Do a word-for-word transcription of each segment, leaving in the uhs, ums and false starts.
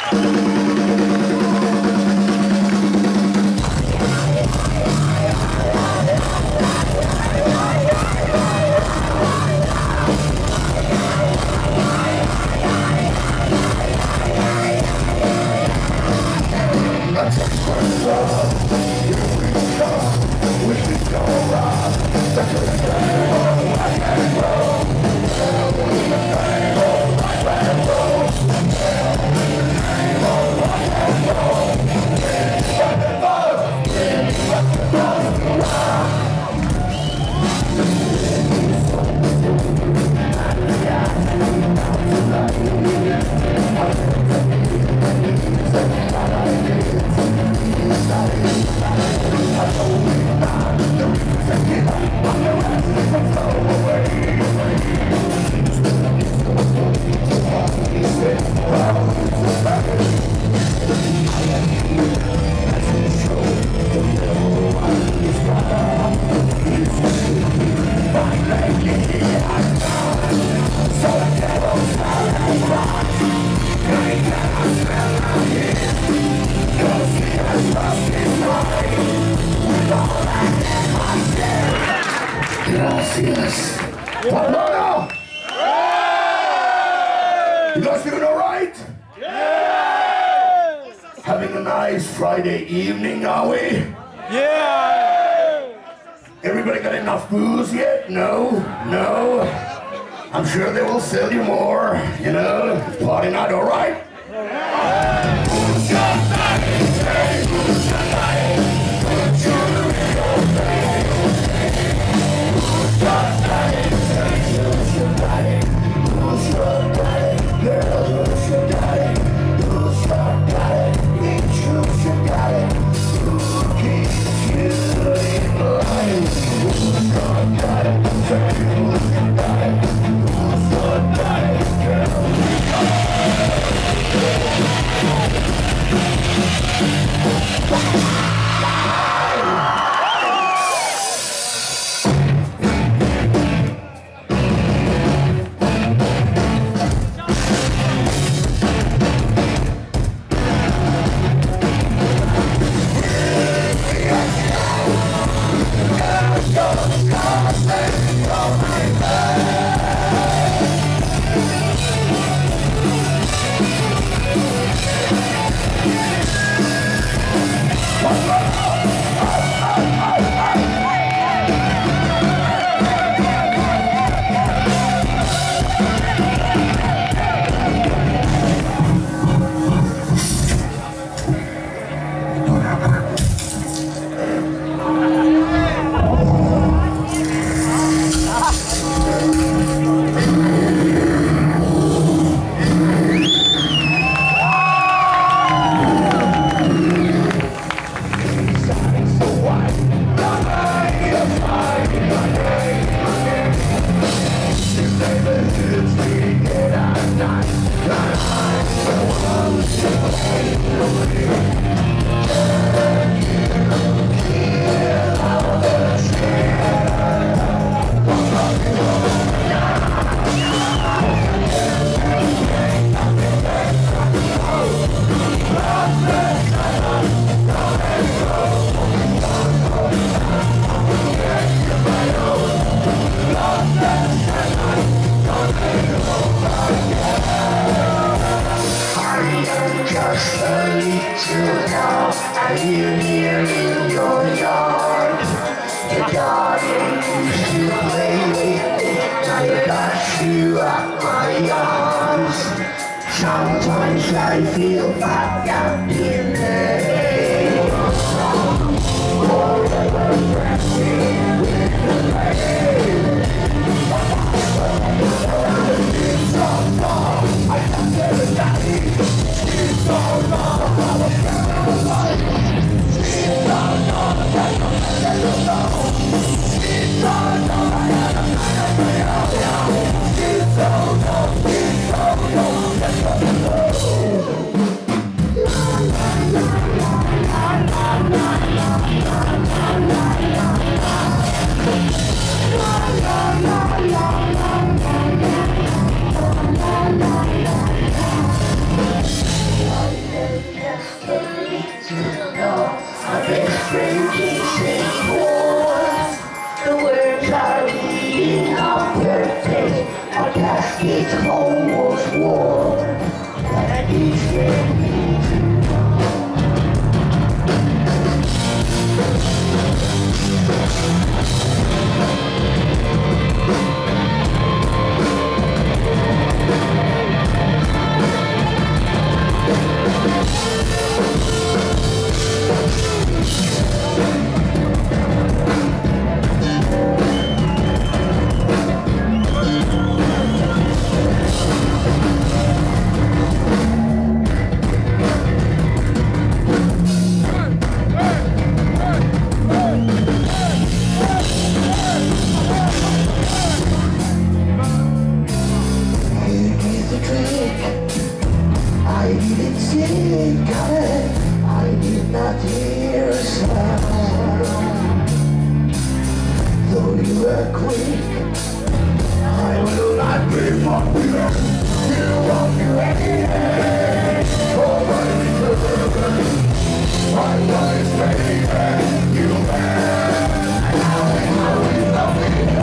Gracias. Pamplona! You guys feeling alright? Yeah! Having a nice Friday evening, are we? Yeah! Everybody got enough booze yet? No? No? I'm sure they will sell you more, you know? Party night, alright? Sometimes I feel like I'm in there. Forever dressing with the rain. It's so long, I have never died. It's so long, I was never alive. It's so long, I don't know. It's so long, I had a night of my own. It's so long, it's so long, that's what I know. could see it coming, I did not hear a sound. Though you were quick, I will not be popular. You won't do anything for my return. My body's baby, you man. How and how you love me.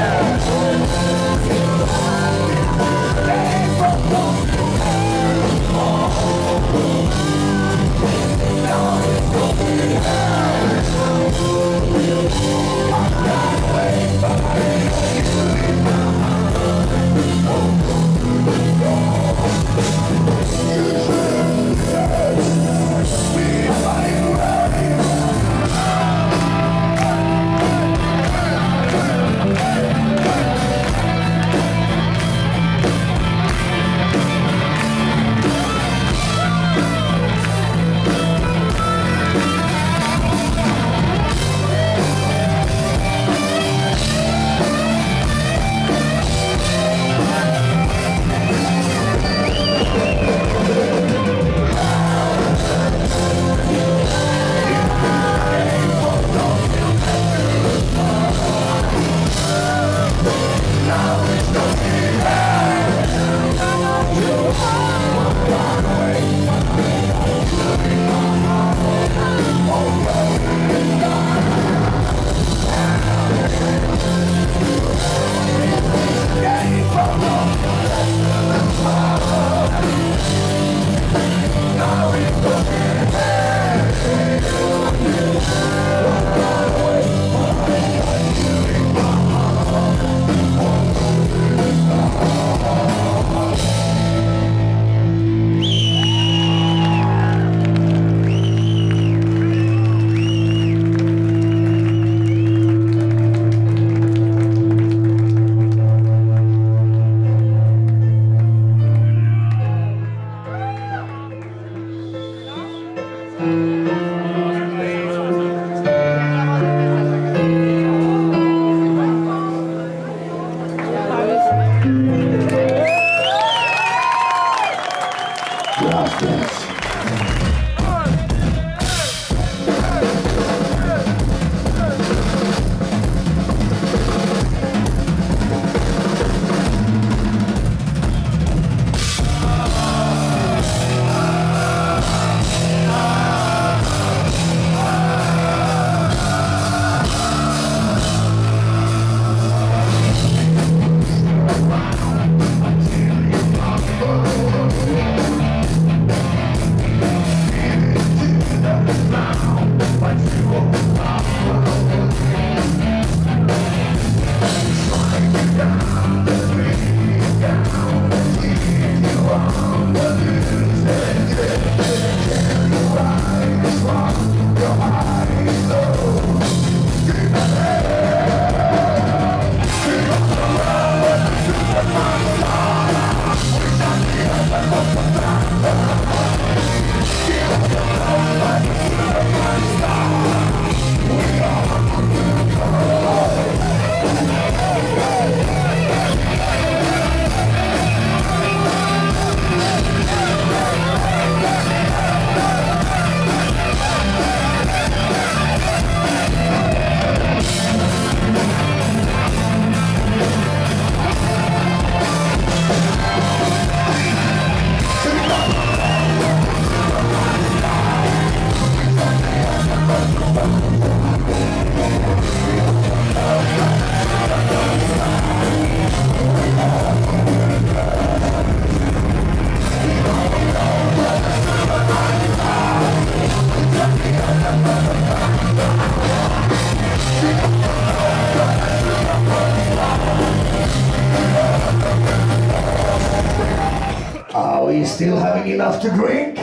Still having enough to drink?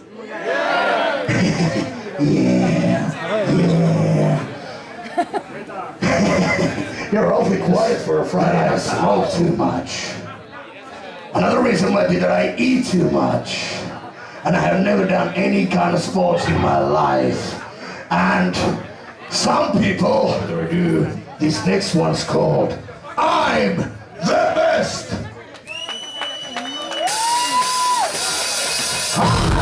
Yeah. yeah. Yeah. You're awfully quiet for a Friday. I smoke too much. Another reason might be that I eat too much. And I have never done any kind of sports in my life. And some people do. This next one's called I'm the Best. Ha!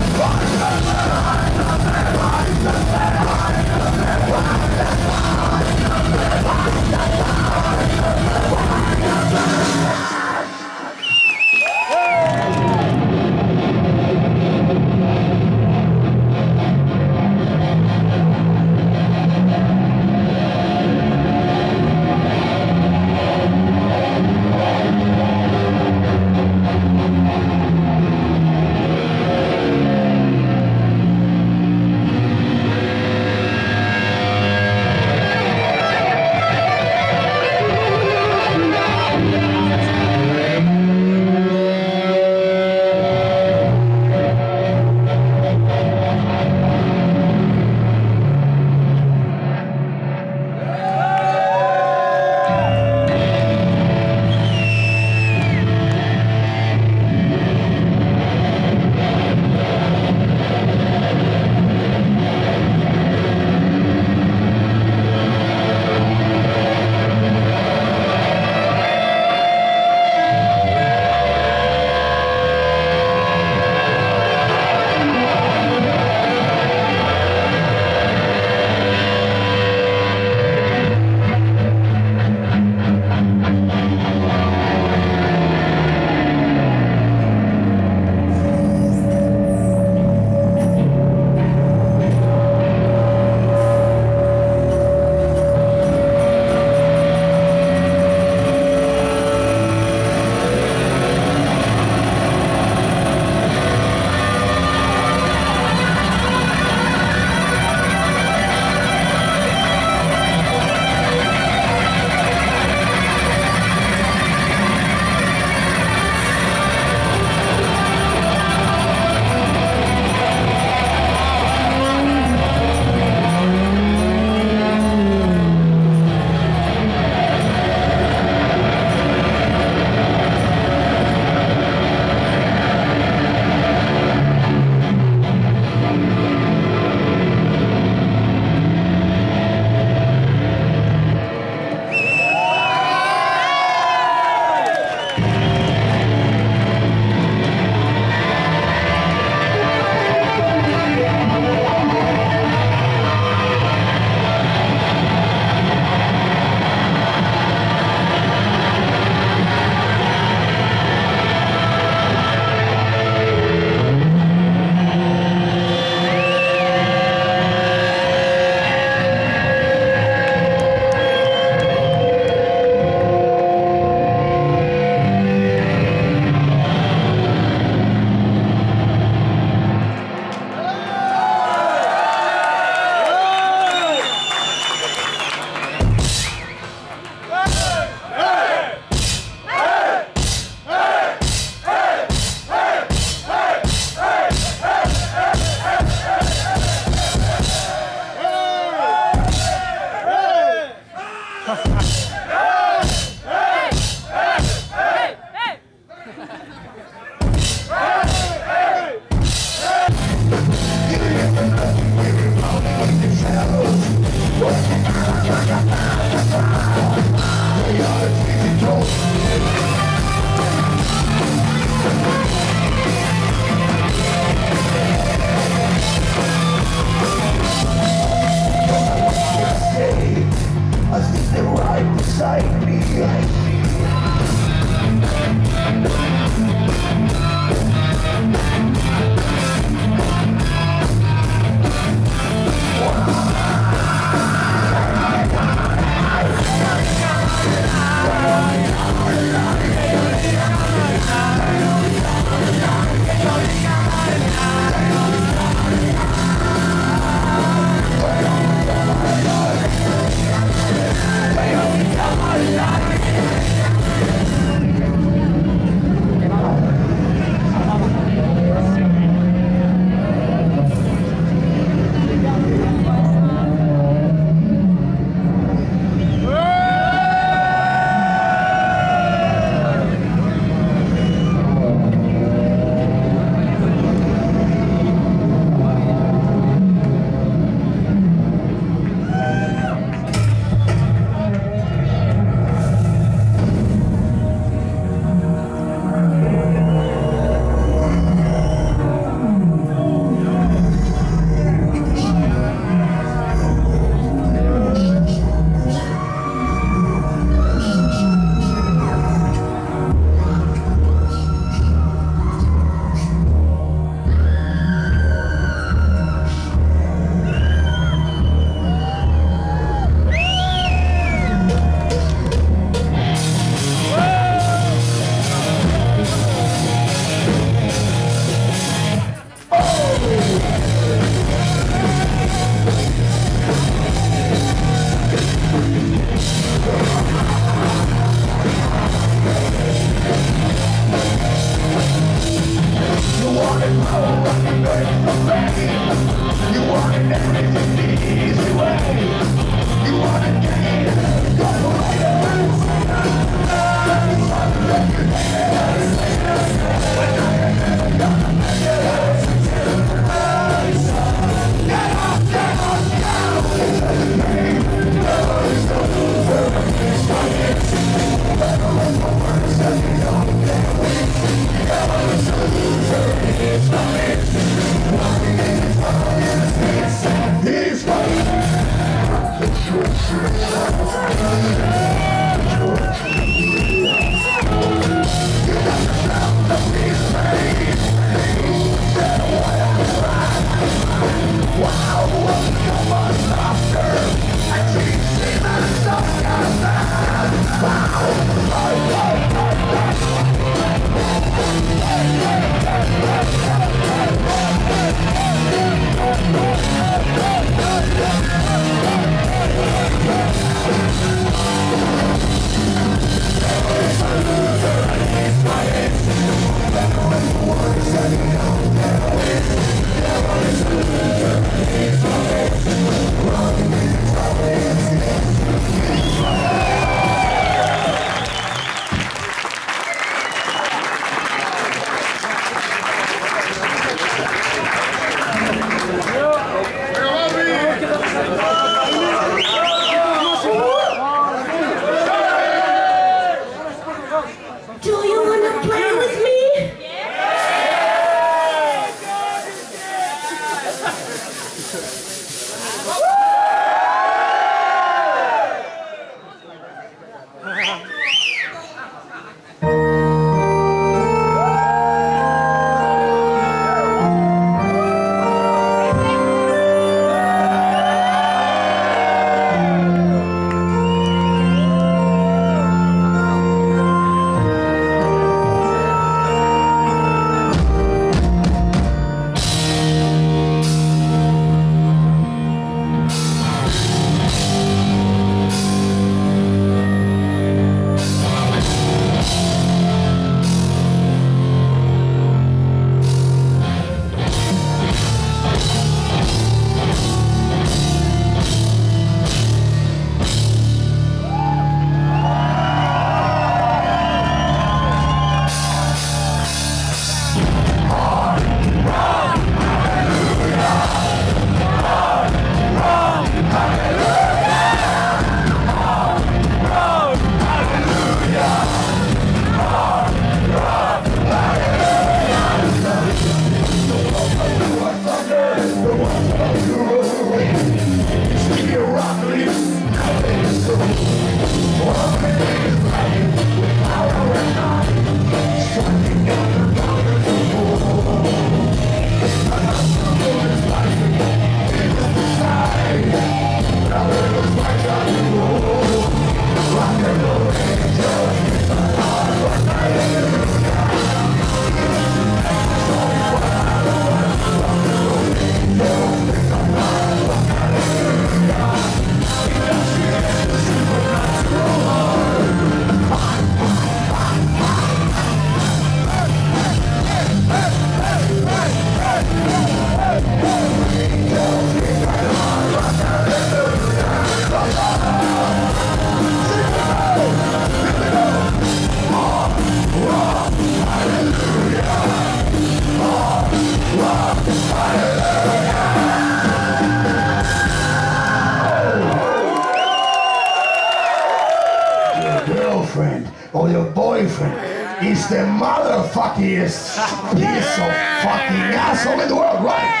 Or your boyfriend is the motherfuckiest piece of fucking asshole in the world, right?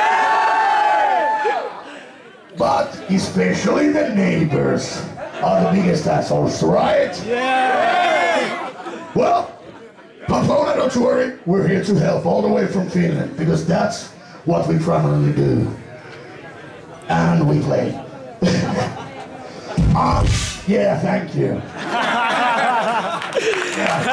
But especially the neighbors are the biggest assholes, right? Well, Papona, don't you worry, we're here to help all the way from Finland, because that's what we primarily do. And we play. um, yeah, thank you. Yeah.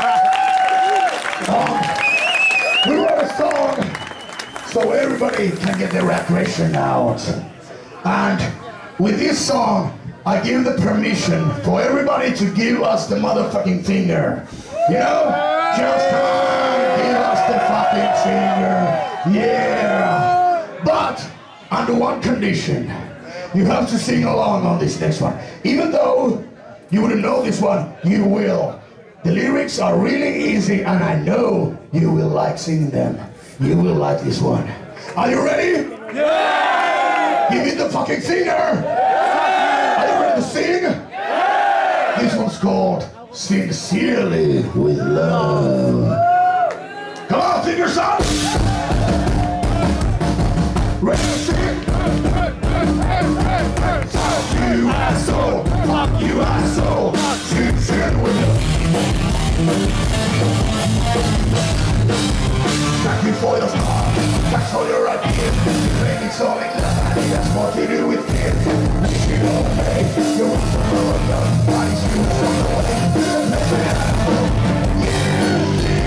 Um, we wrote a song so everybody can get their aggression out. And with this song, I give the permission for everybody to give us the motherfucking finger. You know? Just come on, give us the fucking finger. Yeah. But under one condition, you have to sing along on this next one. Even though you wouldn't know this one, you will. The lyrics are really easy, and I know you will like singing them. You will like this one. Are you ready? Yeah! Give me the fucking finger! Yeah! Are you ready to sing? Yeah! This one's called Sincerely with Love. Come on, finger son! Ready to sing? Fuck you, asshole! Fuck you, asshole! Sincerely with Love. Thank you for your song, thanks for your ideas. Making so many money, that's what you do with kids. Wish you don't pay, you're on the road, your body's used on the way. Let's be asshole. Yeah,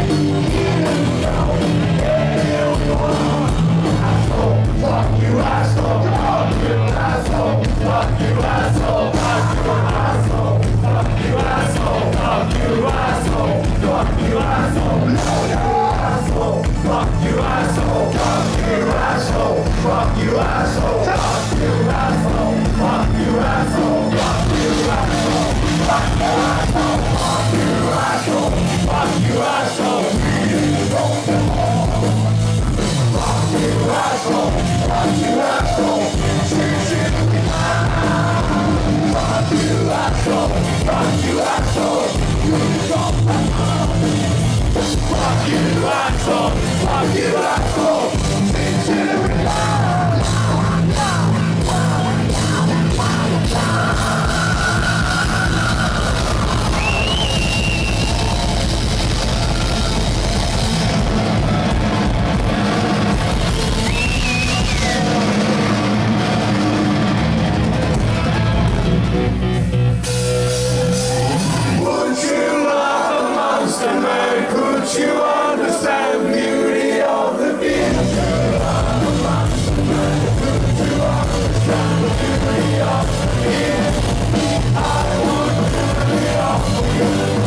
asshole. Fuck you, asshole. Fuck you, asshole. Fuck you, asshole. Fuck you, asshole. Fuck you, asshole. Fuck you, asshole. Fuck you, asshole. No, no, asshole. Fuck you, asshole. Fuck you, asshole. Fuck you, asshole. Fuck you, asshole. Fuck you, asshole. Fuck you, asshole. Fuck you, asshole. Fuck you, asshole. Fuck you, asshole. Fuck you, asshole. Fuck you, asshole. Fuck you, asshole. Fuck you, asshole. Fuck you, asshole. Fuck you, asshole. I would give it all for you.